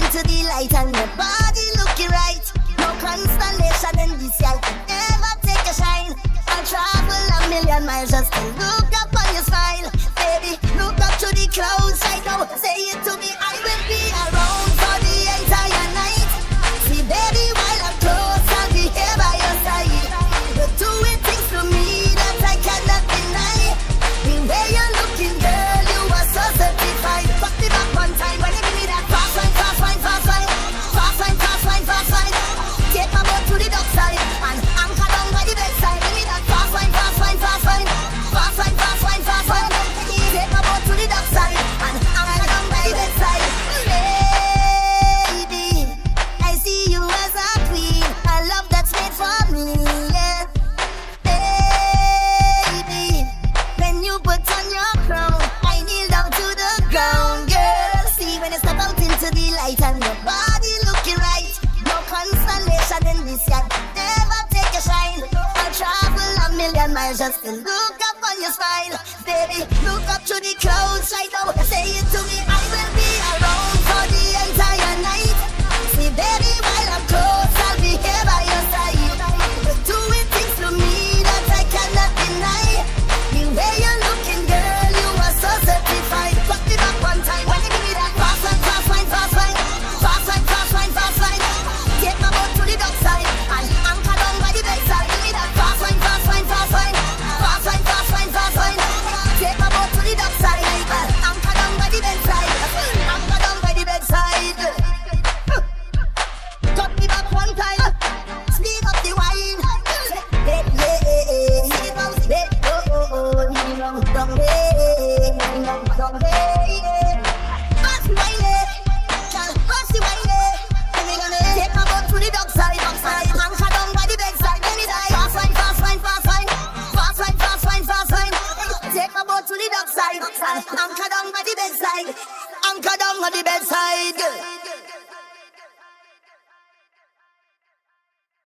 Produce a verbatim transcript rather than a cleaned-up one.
into the light and your body looking right. No constellation in this year can ever take a shine. I'll travel a million miles just to look up on your smile. Baby, look up to the clouds right now. Say it to me, I will be around for the entire night. See, baby, while I'm close, I'll be here by your side. You're doing things to me that I cannot deny. The way you're looking, girl, you are so certified. Fuck me back one time when you give me that fast line, fast line, fast line, fast line, fast line, fast line. Take my boat to the dock side and anchor down by the bedside. Give me that fast line, fast line, fast line, fast line, fast line, fast line. Take my boat to the dock side and anchor down by the bedside. Baby, I see you as a queen, a love that's made for me. Yeah. Baby, when you put on your crown, I kneel down to the ground, girl. See when you step out into the light and your body looking right. No constellation in this year never take a shine. I'll travel a million miles just to look up on your smile. Baby, look up to the clouds right now. Say it to me, I will be around for the entire night. See, baby, while I'm close, I'll be here by your side. You're doing things to me that I cannot deny. The way you're looking, girl, you are so certified. Fuck me back one time when you give me that fast line, fast line, fast line, fast line, fast line, fast line. Take my boat to the dock side and anchor down by the bedside. Give me that fast line, fast line, fast line, fast line, fast line, fast line. Take my boat to the dock side and anchor down by the bedside. Anchor down by the bedside. Cut me back one time. Speed up the wine. Hey, hey, hey, hey. Hey, oh, oh, oh. Down, down, hey, down, down, hey.